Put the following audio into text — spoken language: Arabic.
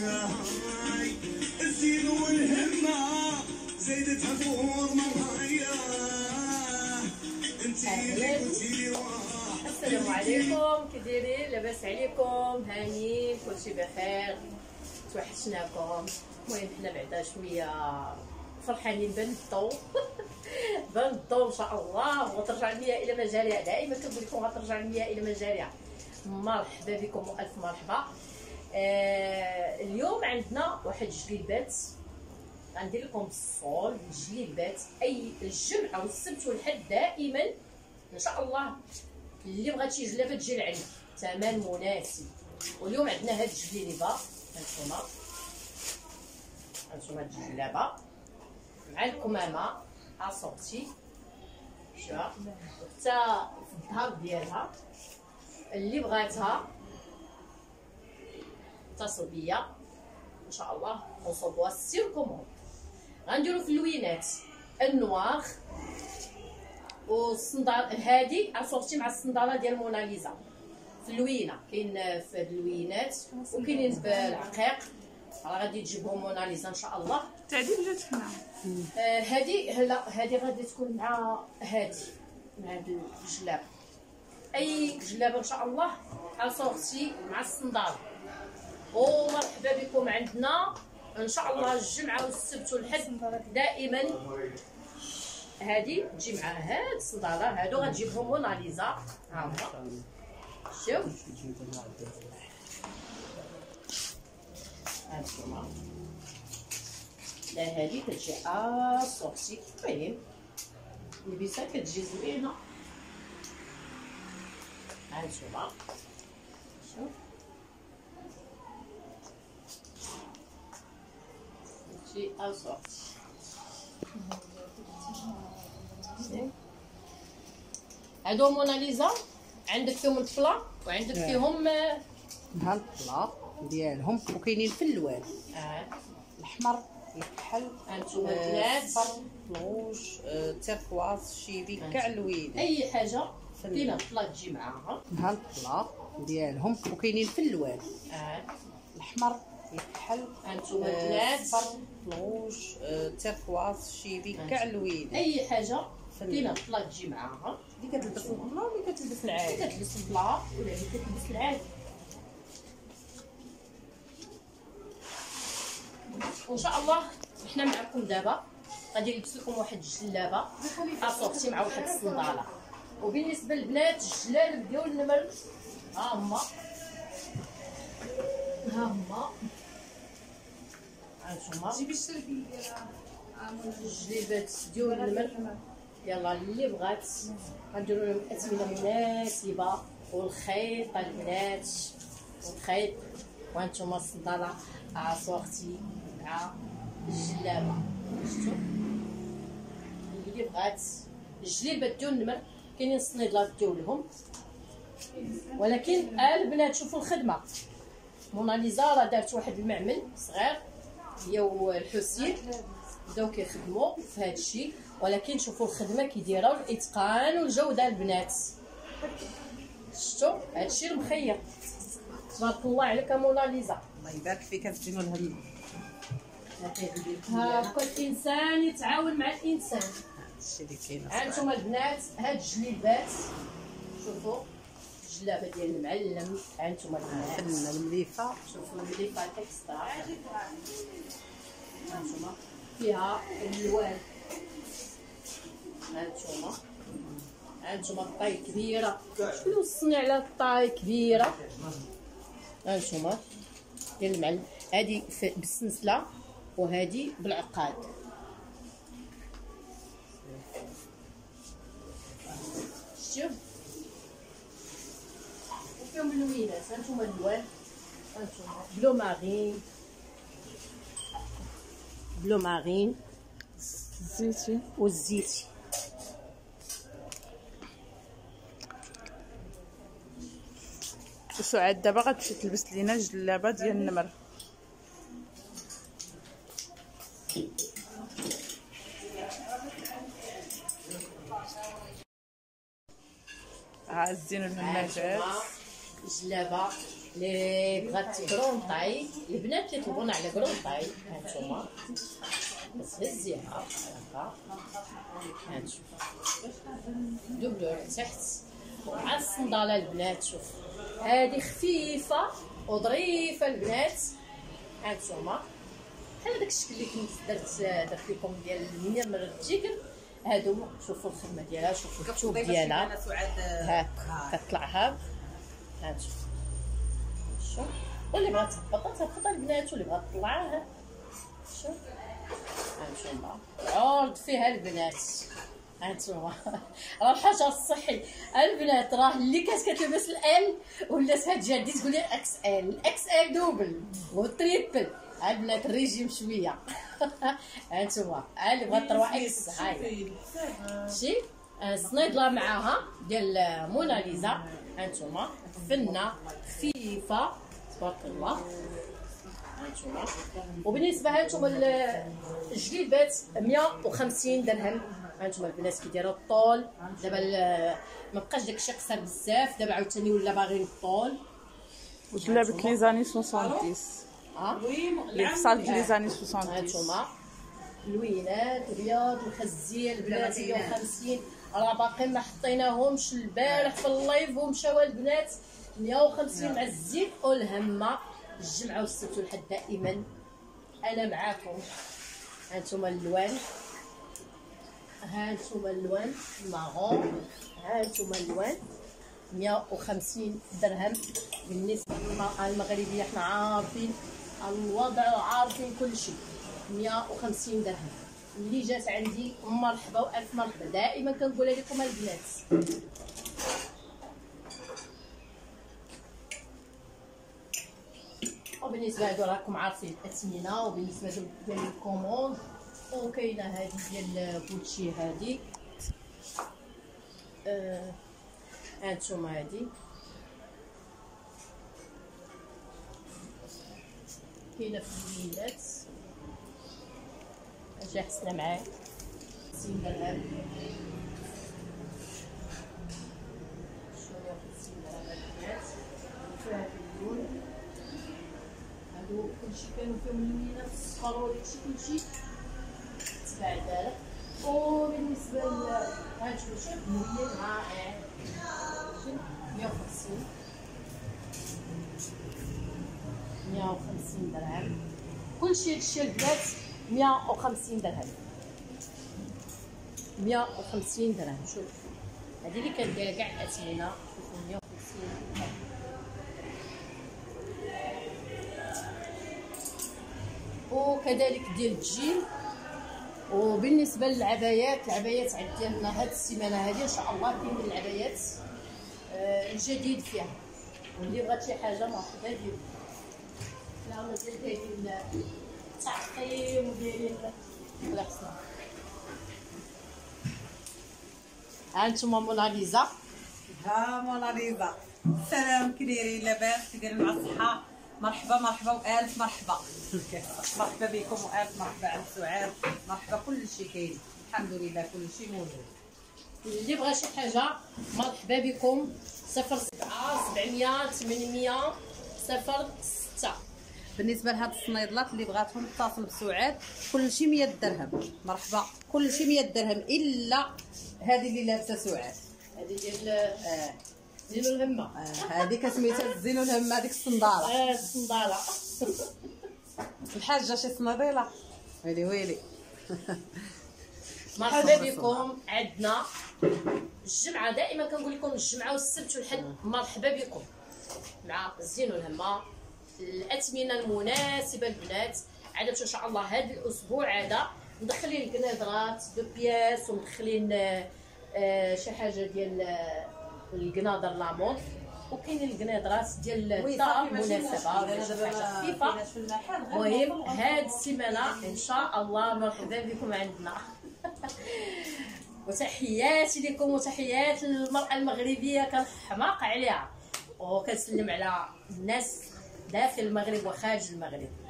الزين والهمة زيدتها فوق مرايا. السلام عليكم، كي دايرين؟ لاباس عليكم؟ هانيين؟ كلشي بخير؟ توحشناكم. المهم حنا بعدا شويه فرحانين بنضو بنضو ان شاء الله وترجع المياه الى مجاريها. دائما كنقول لكم غترجع المياه الى مجاريها. مرحبا بكم والف مرحبا. اليوم عندنا واحد الجليبات غندير لكم الصول الجليبات. اي الجمعه والسبت والحد دائما ان شاء الله اللي بغات شي جلابه تجي لعندي ثمن مناسب. واليوم عندنا هاد الجليبه هانتوما هاد الجلابه مع الكمامه اسورتي شوف حتى في الظهر ديالها. اللي بغاتها اتصل بيا ان شاء الله نصوبوها سير كوموند. غنديرو في اللوينات النوار والصندال هادي اسورتي مع الصنداله ديال موناليزا في اللوينه. كاين في هاد اللوينات وكاينين بالعقيق. راه غادي تجيبهم موناليزا ان شاء الله. التعديل جات هنا. هادي لا هادي غادي تكون مع هادي مع هاد الجلاب. اي جلابه ان شاء الله اسورتي مع الصندال. ومرحبا بكم عندنا ان شاء الله الجمعه والسبت والحد دائما. هادي تجي مع هاد الصنداله هادو غتجيبهم موناليزا. ها هما شوف هانتوما. لا هادي كتجي اسورتي. المهم لبسها كتجي زوينه. هانتوما شوف كتجي اسورتي. هادو موناليزا عندك فيهم البلا وعندك فيهم ها البلا ديالهم وكاينين في الالوان الاحمر الكحل هانتوما البنات الصفر الروج تيركواز شيبي كاع اللوين. اي حاجه كاينه البلا تجي معاها. ها البلا ديالهم وكاينين في الالوان الاحمر الكحل هانتوما البنات الصفر الروج تيركواز شيبي كاع اللوين. اي حاجه كاينه البلا تجي معاها. اللي كتلبس البلا واللي كتلبس العادي. اللي كتلبس البلا ولا اللي كتلبس العادي. وان شاء الله حنا معكم دابا غادي نلبس لكم واحد الجلابه اسورتي مع واحد الصنداله. وبالنسبه للبنات الجلالب ديال النمر ها هما هانتوما جيبي الشربيه الجليبات ديال النمر. يلا اللي بغات غنديروا لهم اثمنه مناسبه والخيط البنات والخيط. وهانتوما الصنداله اسورتي مع الجلابه. شفتوا اللي بغات الجليبات ديال النمر كاينين الصنيدلات ديالهم. ولكن البنات شوفوا الخدمه. موناليزا راه دارت واحد المعمل صغير هي والحسين بداو كيخدموا في هذا الشيء. ولكن شوفوا الخدمه كي دايره والاتقان والجوده البنات. شفتوا هذا الشيء المخير تبارك الله عليك موناليزا. الله يبارك فيك الزين والهم. هاكا الانسان يتعاون مع الانسان. هادشي اللي كاين. هانتوما البنات هاد الجليبات شوفوا الجلابه ديال المعلم. هانتوما البنات فنه المليفه. شوفوا المليفه اكسترا. هانتوما فيها الالوان. هانتوما الطاي كبيره. شكون وصلني على الطاي كبيره. هانتوما ديال المعلم. هادي بالسلسله وهادي بالعقاد. شوف وفيهم اللوينات. هانتوما الالوان هانتوما بلو مارين بلو مارين زيتي والزيتي. وسعاد دابا غتمشي تلبس لينا الجلابه ديال النمر. ها الزين والهماجات الجلابه اللي بغات كرون طاي، البنات اللي طلبونا على كرون طاي هانتوما بس هزيها هكا هانتوما دوبلور تحت ومع الصنداله البنات. شوف هذه خفيفه وظريفه البنات هانتوما بحال داك الشكل اللي كنت درت لكم ديال النمر التيكر. هادو شوفوا الخدمه ديالها، شوفوا الثوب ديالها هاك كتطلع هاك هانتوما. شوف واللي بغات تهبطها البنات واللي بغات تطلعها شوف هانتوما عرض فيها البنات هانتوما. راه الحجر الصحي البنات راه اللي كتلبس ال ولات هاد جادي تقول لي اكس ال دوبل والتريبل. البنات الريجيم شويه هانتوما اللي بغات تروح اكس هاي شي الصنيدله معاها ديال موناليزا هانتوما فنه خفيفه تبارك الله هانتوما. وبالنسبه هانتوما الجليبات 150 درهم هانتوما البنات كيديروا الطول. دابا ما بقاش داكشي قصير بزاف، دابا عاوتاني ولا باغيين الطول. وجلابت لي زاني 70 اللي فصلت لي زاني 70 هانتوما اللوينات البياض الخزيه البنات 150 راه باقي ما حطيناهمش البارح في اللايف ومشاو البنات 150 مع الزيت والهمه الجمعه والسبت والحد دائما انا معاكم. هانتوما اللوان هانتوما اللوان مارون هانتوما اللوان 150 درهم. بالنسبه للمرأة المغربيه حنا عارفين الوضع وعارفين كل شيء 150 درهم. اللي جات عندي مرحبا والف مرحبا دائما كنقولها لكم البنات. وبالنسبه هادو راكم عارفين الاثمنه. وبالنسبه ديال الكوموند وكاينه هذه ديال بوتشي هذه هانتوما هذه كاينه في الليلات اجي حسنا معايا 50 درهم. شويه 50 درهم البنات فيها اللون هادو كلشي كانوا فيهم اللوينات الصفر وداكشي كلشي تبع دارك. وبالنسبه هانتوما شوف مليون رائع 150 150 درهم. كلشي هادشي البنات 150 درهم 150 درهم. شوف هذه اللي كندير كاع الاثمنه شوفوا 150 درهم. وكذلك ديال الجيل. وبالنسبه للعبايات العبايات عندنا هاد السيمانه هذه ان شاء الله كاين العبايات الجديد فيها واللي بغات شي حاجه مرحبا بكم. لا مازال كاينين التعقيم ودايرين الله يحسن. هانتوما موناليزا ها موناليزا السلام كي دايرين لاباس كيدايرين مع الصحه. مرحبا مرحبا والف مرحبا مرحبا بكم والف مرحبا عند سعاد. مرحبا كلشي كاين الحمد لله كلشي موجود. اللي بغى شي حاجه مرحبا بكم 07 700 800 06. بالنسبه لهاد الصنيدلات اللي بغاتهم اتصل بسعاد كلشي 100 درهم. مرحبا كلشي 100 درهم الا هذه اللي لابسه سعاد. هذه ديال زينو الهمه هذه كسميتها الزينو الهمه هذيك الصنداله الصنداله الحاجه شي صناديله ويلي ويلي. مرحبا بكم عندنا الجمعه دائما كنقول لكم الجمعه والسبت والحد مرحبا بكم مع الزينو الهمه الاثمنه المناسبه للبنات. عاد ان شاء الله هذا الاسبوع عاد مدخلين الكنادرات دو بياس ومدخلين شي حاجه ديال الكنادر لامون وكاينين الكنادرات ديال الدار مناسبه ولا شي حاجه خفيفه. المهم هاد السيمانه ان شاء الله مرحبا بكم عندنا. وتحياتي لكم وتحيات المراه المغربيه كنحماق عليها وكنسلم على الناس داخل المغرب وخارج المغرب.